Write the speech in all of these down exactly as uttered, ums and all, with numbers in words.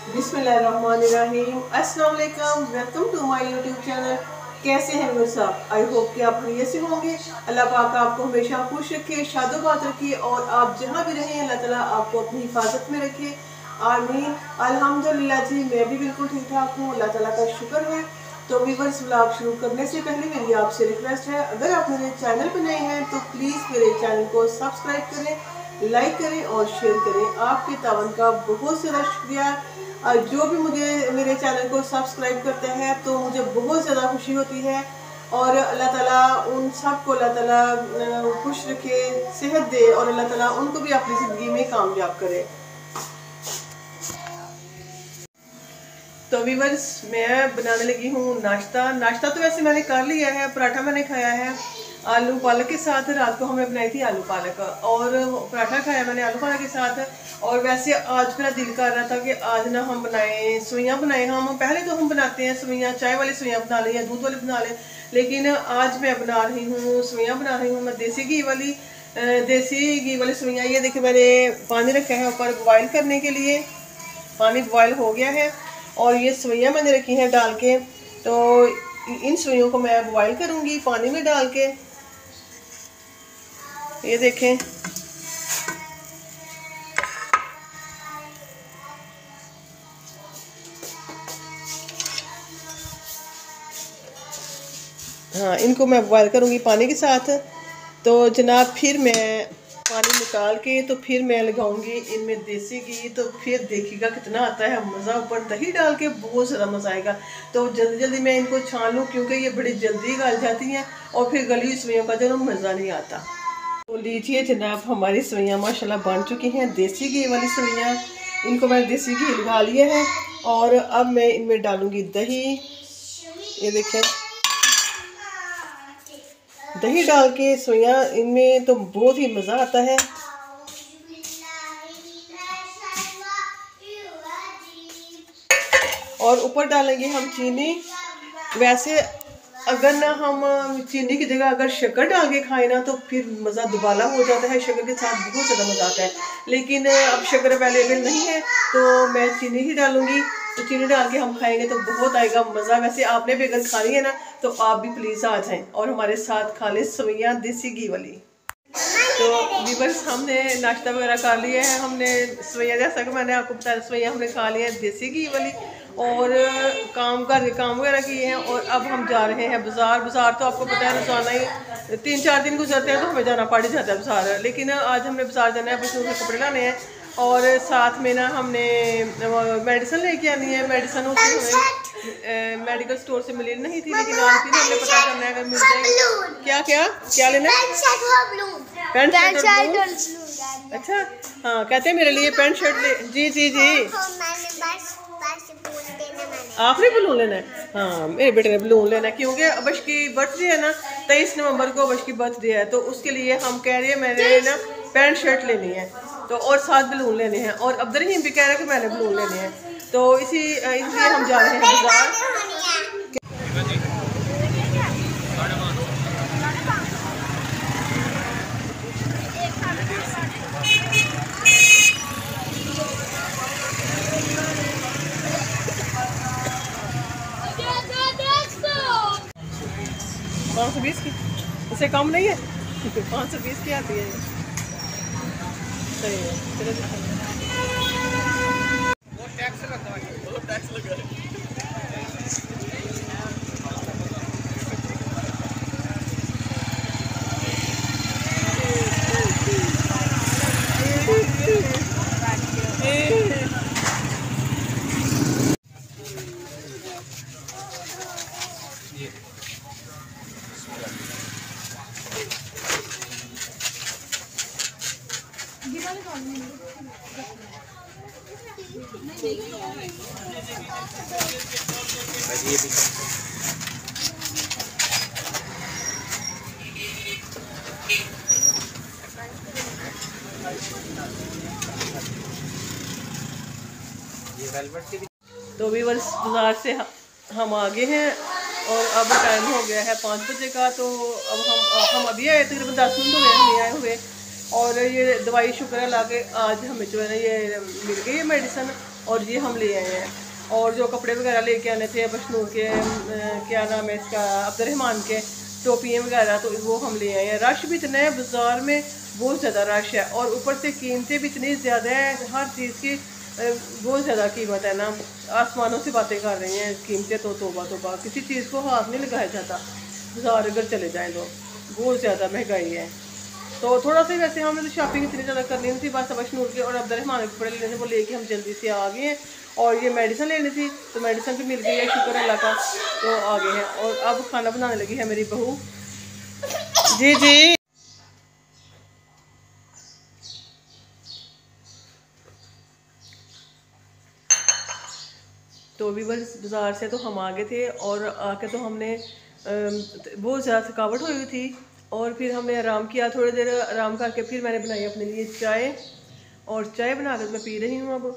बिस्मिल्लाहिर्रहमानिर्रहीम। अस्सलाम वालेकुम, welcome to my YouTube channel. कैसे हैं वो सब? आई होप कि आप खैरियत से होंगे। अल्लाह पाक आपको हमेशा खुश रखे, शादोबाद रखे और आप जहाँ भी रहें अल्लाह ताला आपको अपनी हिफाजत में रखे। आमीन। अल्हम्दुलिल्लाह जी, मैं भी बिल्कुल ठीक ठाक हूँ, अल्लाह ताला का शुक्र है। तो व्यूअर्स, व्लॉग शुरू करने से पहले मेरी आपसे रिक्वेस्ट है, अगर आप मेरे चैनल पर नए हैं तो प्लीज़ मेरे चैनल को सब्सक्राइब करें, लाइक करें और शेयर करें। आपके तावन का बहुत ज़्यादा शुक्रिया। जो भी मुझे मेरे चैनल को सब्सक्राइब करते हैं तो मुझे बहुत ज़्यादा खुशी होती है और अल्लाह ताला उन सब को अल्लाह ताला खुश रखे, सेहत दे और अल्लाह ताला उनको भी अपनी ज़िंदगी में कामयाब करे। तो व्यूअर्स, मैं बनाने लगी हूँ नाश्ता। नाश्ता तो वैसे मैंने कर लिया है, पराठा मैंने खाया है आलू पालक के साथ। रात को हमने बनाई थी आलू पालक और पराठा खाया मैंने आलू पालक के साथ। और वैसे आज मेरा दिल कर रहा था कि आज ना हम बनाएं सवैयाँ बनाएं। हम पहले तो हम बनाते हैं सवैयाँ, चाय वाली सवैयाँ बना लें या दूध वाली बना लें, लेकिन आज मैं बना रही हूँ सवैयाँ बना रही हूँ मैं देसी घी वाली। देसी घी वाली सवैयाँ। ये देखिए, मैंने पानी रखा है ऊपर बॉयल करने के लिए। पानी बॉयल हो गया है और ये सवैयाँ मैंने रखी हैं डाल के। तो इन सवैयों को मैं बॉयल करूँगी पानी में डाल के। ये देखें, हाँ, इनको मैं बॉयल करूँगी पानी के साथ। तो जनाब, फिर मैं पानी निकाल के तो फिर मैं लगाऊंगी इनमें देसी घी। तो फिर देखिएगा कितना आता है मज़ा। ऊपर दही डाल के बहुत ज़्यादा मज़ा आएगा। तो जल्दी जल्दी मैं इनको छान लूँ क्योंकि ये बड़ी जल्दी गल जाती हैं और फिर गली हुई सवैयों का जो मज़ा नहीं आता। तो लीजिए जनाब, हमारी सवैयाँ माशाल्लाह बन चुकी हैं, देसी घी वाली सवैयाँ। इनको मैंने देसी घी लगा लिया है और अब मैं इनमें डालूँगी दही। ये देखें, दही डाल के सवैयाँ इनमें तो बहुत ही मज़ा आता है। और ऊपर डालेंगे हम चीनी। वैसे अगर ना हम चीनी की जगह अगर शक्कर डाल के खाएं ना तो फिर मज़ा दुबाला हो जाता है। शक्कर के साथ बहुत ज़्यादा मज़ा आता है, लेकिन अब शक्कर अवेलेबल नहीं है तो मैं चीनी ही डालूंगी। तो चीनी डाल के हम खाएंगे तो बहुत आएगा मज़ा। वैसे आपने भी अगर खानी है ना तो आप भी प्लीज़ आ जाएं और हमारे साथ खा लें सवैयाँ देसी घी वाली। तो व्यूअर्स, हमने नाश्ता वगैरह कर लिया है। हमने सवैयाँ, जैसा कि मैंने आपको बताया, सवैयाँ हमने खा लिया है देसी घी वाली और काम घर के काम वगैरह किए हैं। और अब हम जा रहे हैं बाज़ार। बाज़ार तो आपको पता है रोज़ाना ही तीन चार दिन गुजरते हैं तो हमें जाना पड़ ही जाता है बाज़ार। लेकिन आज हमने बाज़ार जाना है, बच्चों के कपड़े लाने हैं और साथ में ना हमने मेडिसिन लेके आनी है। मेडिसिन उसमें हमें मेडिकल स्टोर से मिली नहीं थी, लेकिन आज फिर हमने पता करना है अगर मिल जाएगी। क्या क्या क्या लेना है? Pant shirt. अच्छा, हाँ, कहते हैं मेरे लिए पैंट शर्ट ले। जी जी जी, आपने बलून लेना है? हाँ, मेरे बेटे ने बलून लेना है क्योंकि अबश की बर्थडे है ना, तेईस नवंबर को अबश की बर्थडे है। तो उसके लिए हम कह रहे हैं मैंने ना पैंट शर्ट लेनी है तो और साथ बलून लेने हैं। और अब्दुर्रहीम भी कह रहा है कि मैंने बलून लेने हैं। तो इसी इसलिए हम जा रहे हैं बाजार। पाँच सौ बीस की, इससे कम नहीं है? पाँच सौ बीस की आती है। सही है, चलो वो टैक्स लगा है, वो टैक्स लगा है। तो व्यूअर्स, बाजार से हम आगे हैं और अब टाइम हो गया है पाँच बजे का। तो अब हम हम अभी आए, तकरीबन दस मिनट हो गए हमें आए हुए। और ये दवाई शुक्र है ला के आज हमें जो है ना ये मिल गई है मेडिसिन। और ये हम ले आए हैं। और जो कपड़े वगैरह लेके आने थे बशनूर के, क्या नाम है इसका, अब्दुर्रहमान के, टोपियाँ वगैरह, तो वो हम ले आए हैं। रश भी इतना है बाज़ार में, बहुत ज़्यादा रश है, और ऊपर से कीमतें भी इतनी ज़्यादा है, हर चीज़ की बहुत ज़्यादा कीमत है ना, आसमानों से बातें कर रही हैं कीमतें। तो तोबा तोबा, किसी चीज़ को हाथ नहीं लगाया जाता बाज़ार अगर चले जाएँ तो, बहुत ज़्यादा महंगाई है। तो थोड़ा सा वैसे हमने तो शॉपिंग इतनी ज़्यादा कर ली थी, बस बशनूर के और अब्दुर्रहमान के कपड़े लेने थे, वो लेके हम जल्दी से आ गए हैं। और ये मेडिसिन लेनी थी तो मेडिसिन भी मिल गई है, शुक्र अल्लाह का, तो आ गए हैं। और अब खाना बनाने लगी है मेरी बहू। जी जी। तो अभी बस बाज़ार से तो हम आ गए थे, और आके तो हमने बहुत ज़्यादा थकावट हुई थी, और फिर हमने आराम किया, थोड़ी देर आराम करके फिर मैंने बनाई अपने लिए चाय, और चाय बनाकर मैं पी रही हूँ। अब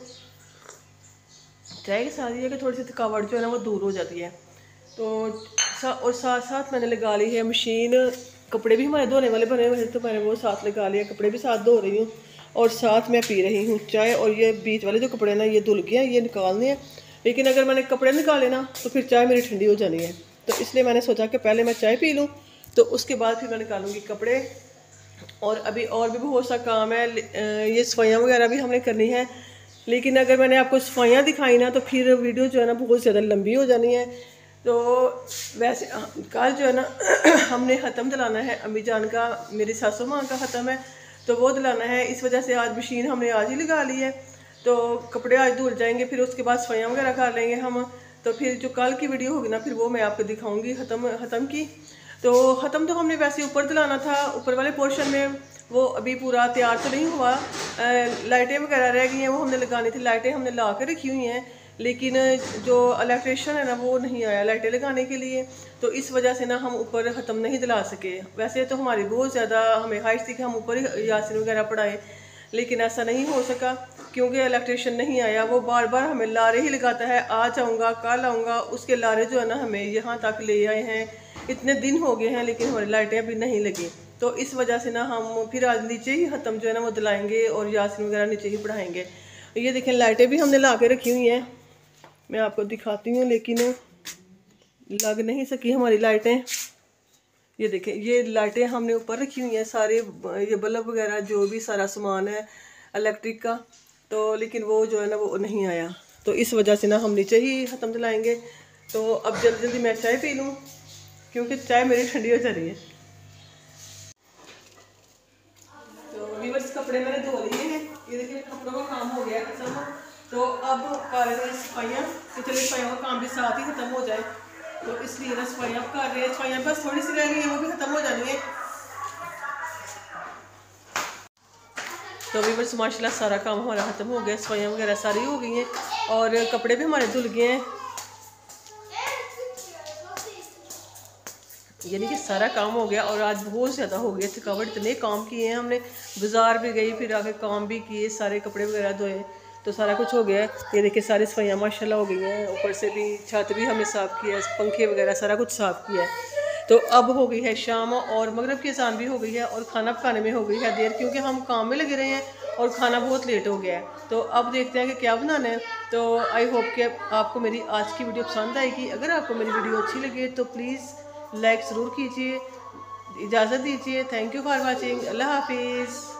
चाय के साथ ये है कि थोड़ी सी थकावट जो है ना वो दूर हो जाती है। तो सा, और साथ साथ मैंने लगा ली है मशीन, कपड़े भी हमारे धोने वाले बने हुए हैं तो मैंने वो साथ लगा लिया, कपड़े भी साथ धो रही हूँ और साथ मैं पी रही हूँ चाय। और ये बीच वाले जो कपड़े ना ये धुल गए हैं, ये निकालने हैं, लेकिन अगर मैंने कपड़े निकाले ना तो फिर चाय मेरी ठंडी हो जानी है, तो इसलिए मैंने सोचा कि पहले मैं चाय पी लूँ तो उसके बाद फिर मैं निकालूँगी कपड़े। और अभी और भी बहुत सा काम है, ये सफाइयाँ वगैरह भी हमने करनी है, लेकिन अगर मैंने आपको सफाइयाँ दिखाई ना तो फिर वीडियो जो है ना बहुत ज़्यादा लंबी हो जानी है। तो वैसे कल जो है ना हमने ख़त्म दिलाना है, अम्मी जान का, मेरी सासू माँ का ख़त्म है तो वो दिलाना है, इस वजह से आज मशीन हमने आज ही लगा ली है। तो कपड़े आज धुल जाएंगे, फिर उसके बाद सफाइयाँ वगैरह कर लेंगे हम। तो फिर जो कल की वीडियो होगी ना फिर वो मैं आपको दिखाऊँगी ख़त्म ख़त्म की। तो ख़त्म तो हमने वैसे ऊपर दिलाना था, ऊपर वाले पोर्शन में, वो अभी पूरा तैयार तो नहीं हुआ, लाइटें वगैरह रह गई हैं, वो हमने लगानी थी, लाइटें हमने ला के रखी हुई हैं, लेकिन जो इलेक्ट्रिशियन है ना वो नहीं आया लाइटें लगाने के लिए, तो इस वजह से ना हम ऊपर ख़त्म नहीं दिला सके। वैसे तो हमारी बहुत ज़्यादा हमें ख्वाहिश थी कि हम ऊपर ही यासीन वगैरह पढ़ाएँ, लेकिन ऐसा नहीं हो सका क्योंकि इलेक्ट्रिशियन नहीं आया। वो बार बार हमें लारे ही लगाता है, आज आऊँगा कल आऊँगा, उसके लारे जो है ना हमें यहाँ तक ले आए हैं, इतने दिन हो गए हैं लेकिन हमारी लाइटें अभी नहीं लगी। तो इस वजह से ना हम फिर आज नीचे ही ख़त्म जो है ना वो दिलाएंगे और यासीन वगैरह नीचे ही पढ़ाएंगे। ये देखें लाइटें भी हमने ला के रखी हुई हैं, मैं आपको दिखाती हूँ, लेकिन लग नहीं सकी हमारी लाइटें। ये देखें ये लाइटें हमने ऊपर रखी हुई हैं, सारे ये बल्ब वगैरह जो भी सारा सामान है इलेक्ट्रिक का, तो लेकिन वो जो है ना वो नहीं आया, तो इस वजह से ना हम नीचे ही ख़त्म दिलाएंगे। तो अब जल्दी जल्दी मैं चाय पी लूँ क्योंकि चाय मेरी ठंडी हो जा रही है। तो वीवर्स कपड़े मैंने धो लिए हैं, ये देखिए कपड़ों का काम हो गया खत्म। तो अब कर रहे हैं सफाइयाँ, तो चलिए सफाइयों का काम भी साथ ही ख़त्म हो जाए, तो इसलिए ना सफाइयाँ कर रहे हैं। सफाइयाँ बस थोड़ी सी रह गई हैं, वो भी ख़त्म हो जानी है। तो वीवर्स माशाल्लाह सारा काम हमारा ख़त्म हो गया, सफाइयाँ वगैरह सारी हो गई हैं और कपड़े भी हमारे धुल गए हैं, यानी कि सारा काम हो गया। और आज बहुत ज़्यादा हो गया, थकावट, इतने काम किए हैं हमने, बाज़ार भी गई, फिर आके काम भी किए, सारे कपड़े वगैरह धोए, तो सारा कुछ हो गया है। ये देखिए सारी सफाइयाँ माशाल्लाह हो गई हैं, ऊपर से भी छत भी हमने साफ़ किया है, पंखे वगैरह सारा कुछ साफ़ किया है। तो अब हो गई है शाम और मगरिब की अज़ान भी हो गई है और खाना पकाने में हो गई है देर, क्योंकि हम काम में लगे रहे हैं और खाना बहुत लेट हो गया है। तो अब देखते हैं कि क्या बनाना है। तो आई होप कि आपको मेरी आज की वीडियो पसंद आएगी। अगर आपको मेरी वीडियो अच्छी लगे तो प्लीज़ लाइक ज़रूर कीजिए, इजाज़त दीजिए। थैंक यू फॉर वॉचिंग, अल्लाह हाफिज़।